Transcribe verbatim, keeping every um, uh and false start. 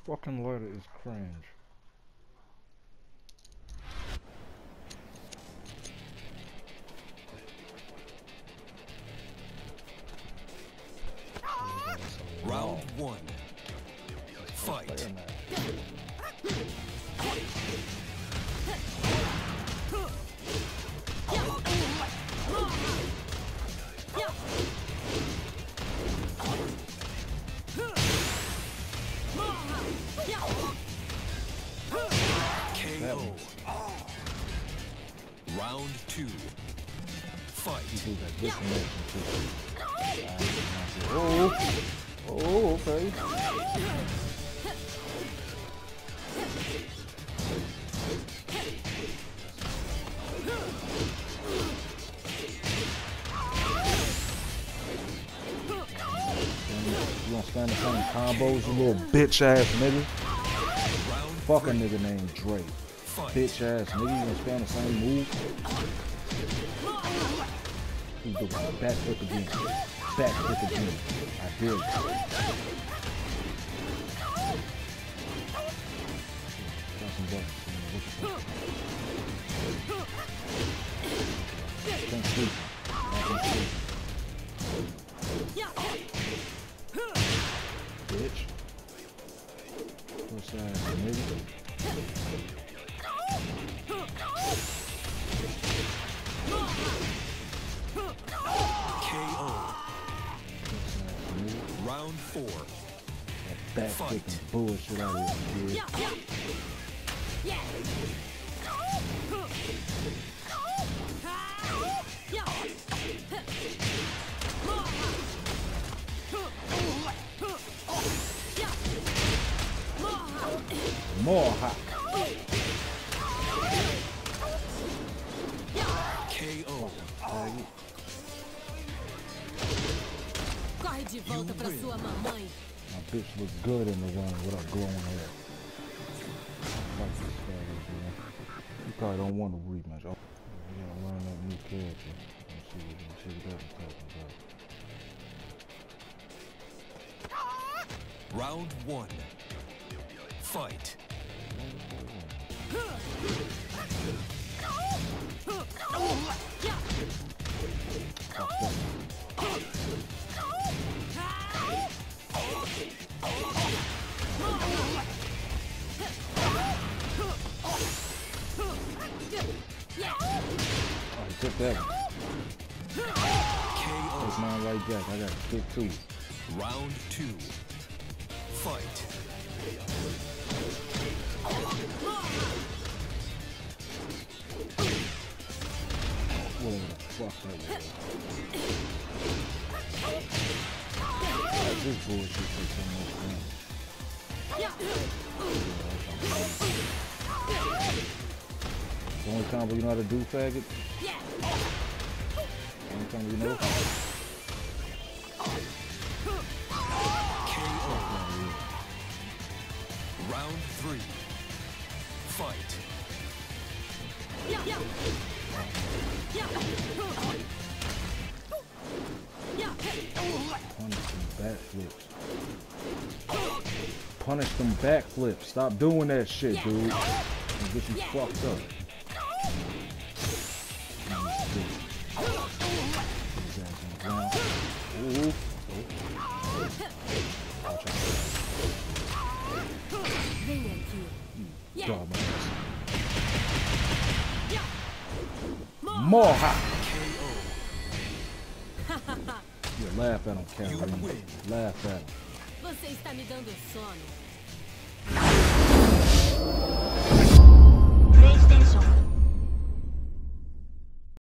fucking letter is cringe. Round one. Fight. K O. Round two. Fight. Oh, oh, okay. You gonna stand the same combos, you little bitch ass nigga? Fuck a nigga named Drake. Bitch ass nigga, you gonna stand the same move? You do it. Back flip again. Back flip again. I did. Got some buttons. Don't sleep. Don't sleep. Bitch. What's that, nigga? K O. Round four. That back flipping bullshit out of here, kid. More hot. K O. Corre de volta pra sua mamãe. My bitch looks good in the ring with her glowing hair. Fuck this guy, man. You probably don't want to rematch. Oh, we gotta learn that new character. Let's see what, let's see what that was talking about. Round one. Fight. Oh, he took that one. Take mine right back. I gotta stick to it. Round two. Fight. Whatever the fuck that was. This bullshit takes so much damage. The only combo you know how to do, faggot? The only combo you know? K O. Round three. Fight. Punish them backflips. Punish them backflips. Stop doing that shit, dude. And get you fucked up. Ooh. Dog my ass. More hot. Yeah, laugh at him, Carolina. Laugh at him. Você está me dando sono.